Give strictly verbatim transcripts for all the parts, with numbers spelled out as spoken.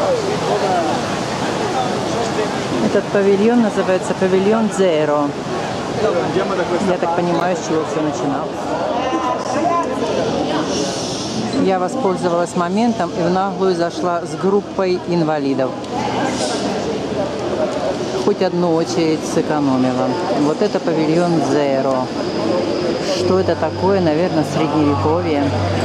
Этот павильон называется павильон Zero. Я так понимаю, с чего все начиналось. Я воспользовалась моментом и в наглую зашла с группой инвалидов. Хоть одну очередь сэкономила. Вот это павильон Zero. Что это такое? Наверное, средневековье.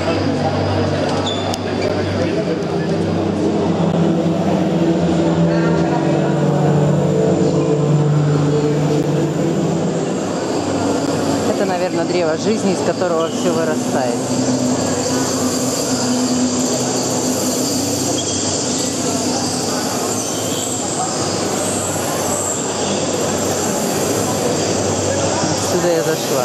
Это, наверное, древо жизни, из которого все вырастает. Сюда я зашла.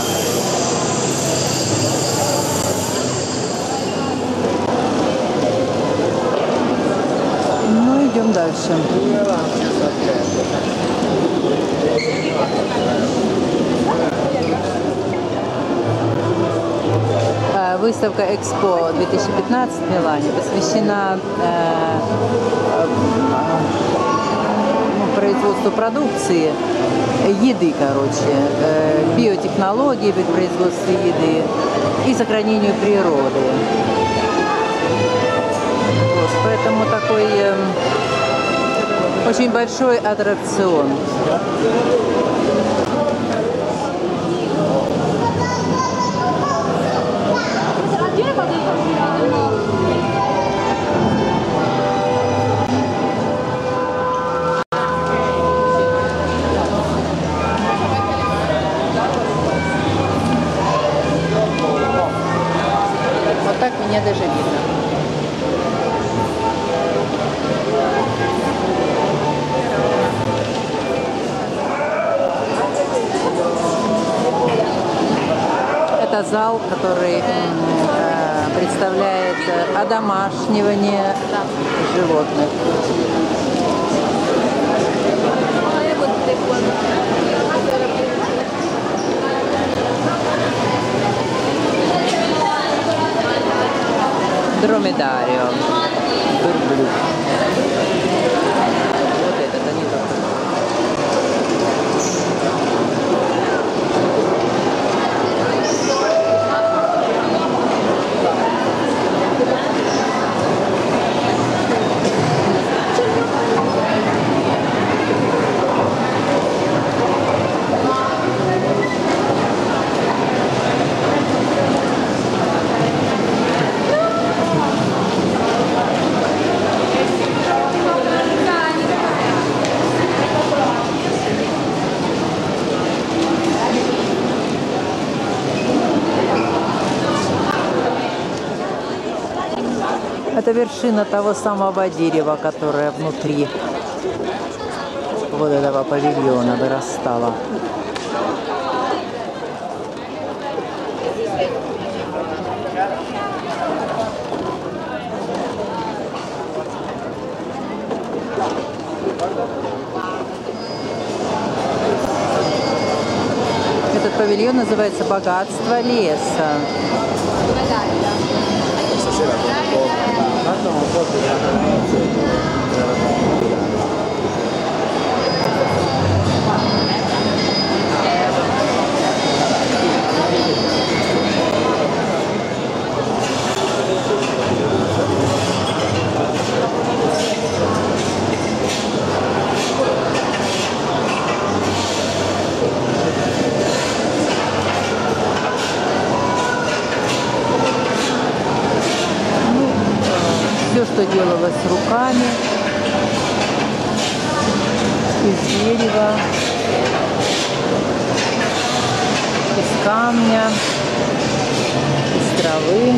Ну, идем дальше. Выставка Экспо две тысячи пятнадцать в Милане посвящена э, э, производству продукции, еды, короче, э, биотехнологии при производстве еды и сохранению природы. Вот, поэтому такой э, очень большой аттракцион. Вот так меня даже видно. Это зал, который э, представляет одомашнивание животных. Дромедарио. Верблюд. Вот этот, а не тот. Это вершина того самого дерева, которое внутри вот этого павильона вырастало. Этот павильон называется «Богатство леса». Все, что делалось руками, из дерева, из камня, из травы.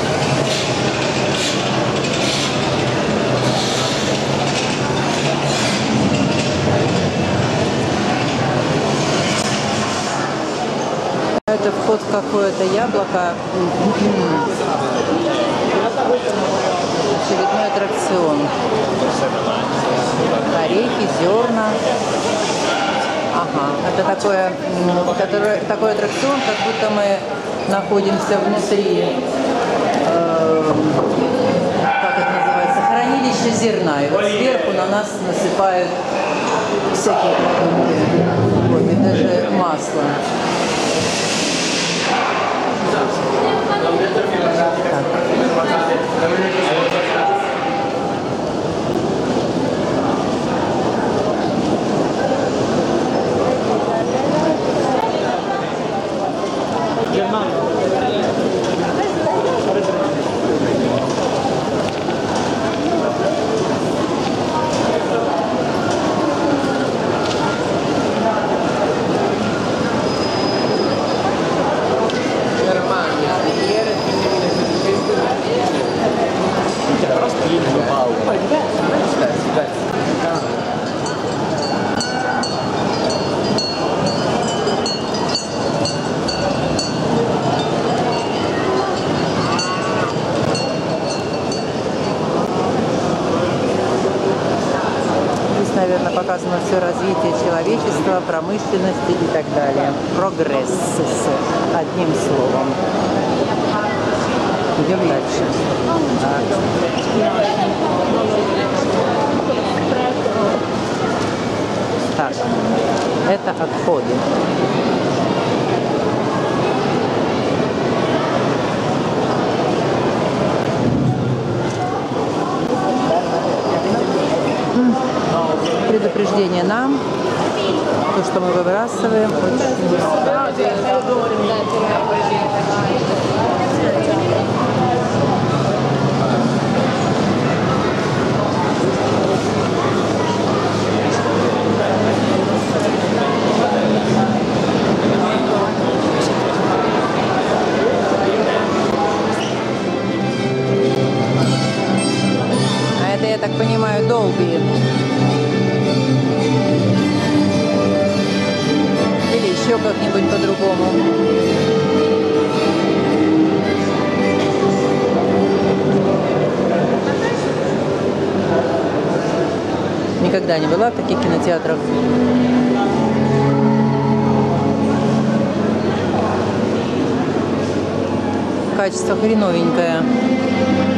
Это вход в какое-то яблоко. Очередной аттракцион. Орехи, зерна. Ага, это такое, который, такой аттракцион, как будто мы находимся внутри, э, как это называется, хранилище зерна. знаю. Вот сверху на нас насыпают всякие продукты. Вот, и даже масло. Наверное, показано все развитие человечества, промышленности и так далее. Прогресс, одним словом. Идем дальше. Так, это отходы. Предупреждение нам, то, что мы выбрасываем, очень много. А это, я так понимаю, долгие. Еще как-нибудь по-другому. Никогда не была в таких кинотеатрах. Качество хреновенькое.